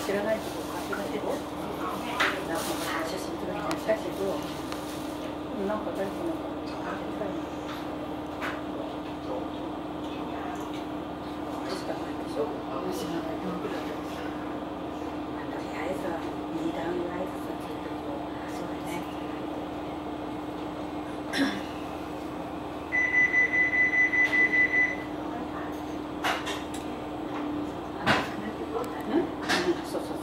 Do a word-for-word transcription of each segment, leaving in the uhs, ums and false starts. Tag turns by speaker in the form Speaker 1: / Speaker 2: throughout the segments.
Speaker 1: 知らないとこ書き出て写真撮るみたいにしたけど、なんか誰かなんか書いてたいな。しかないでしょ。知らないと。とりあえずはに段ぐらいずつついてると、そうだね。そうそうそう。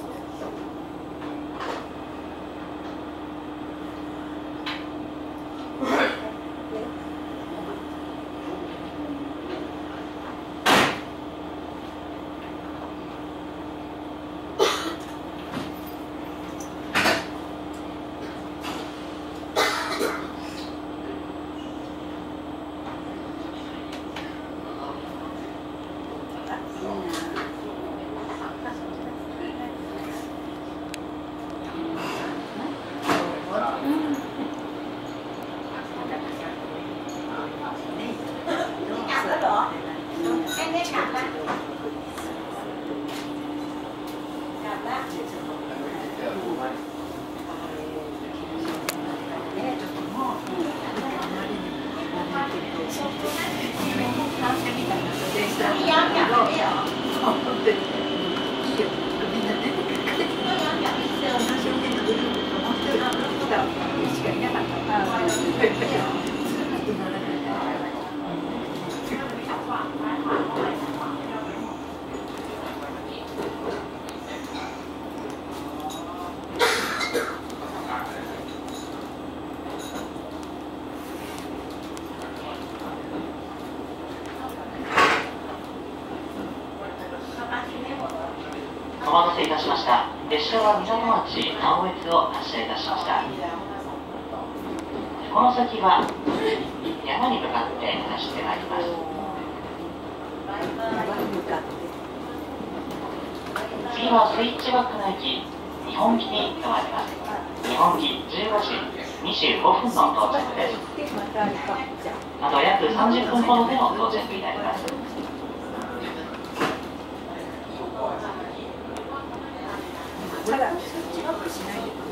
Speaker 2: お待たせいたしました。列車は港町直江津を発車いたしました。この先は山に向かって走ってまいります。次はスイッチバックの駅日本木に停まります。日本木じゅうごじにじゅうごふんの到着です。あと約さんじゅっぷんほどでの到着になります。
Speaker 1: ただ、スイッチバックしないで。こ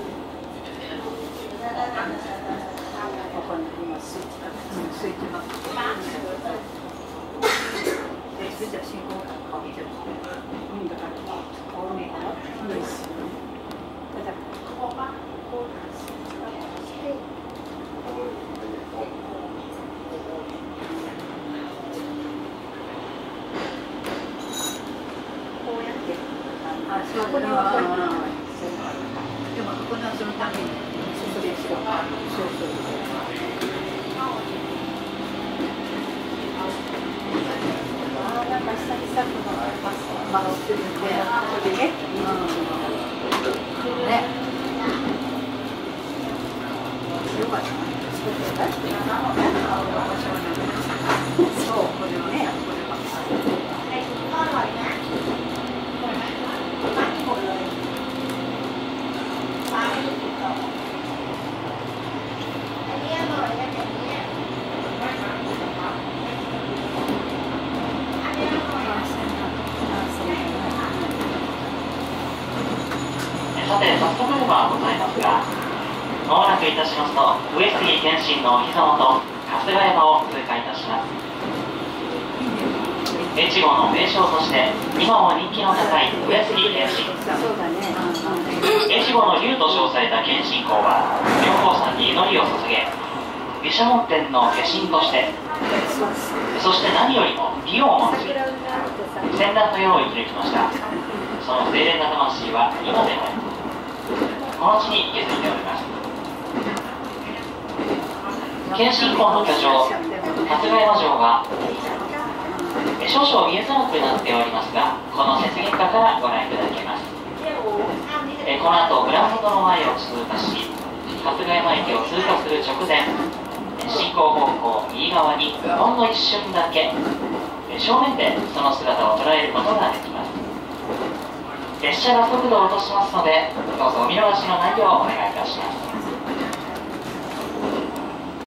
Speaker 1: こに今スイッチバック、スイッチバック。で、それじゃ信号が変わってる。うん、だから、こうね、いいです。ただ、ここは、こう、スイッチバックして。こうやって。あ、そう、これは。でも、ここのそのために、そうですよ。そうそう。ああ、なんか久々のマロスで、ここでね。うん。ね。よかった。そう、これはね。
Speaker 2: さて、早速ではございますが、まもなくいたしますと、上杉謙信のお膝元、春日山を通過いたします。越後の名将として、今も人気の高い上杉謙信。越後の竜と称された謙信公は、妙高山に祈りを捧げ、毘沙門天の化身として、そして何よりも義を重んじ、先達の世を生き抜きました。その清廉な魂は今でもこの地に受け継いでおります。謙信公の居城、春日山城は少々見えづらくなっておりますが、この雪原下からご覧いただけます。えこの後グラウンドの前を通過し、春日山駅を通過する直前、進行方向右側にほんの一瞬だけ正面でその姿を捉えることができます。列車が速度を落としますので、どうぞお見逃しのないようお願いいたします。